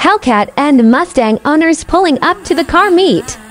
Hellcat and Mustang owners pulling up to the car meet.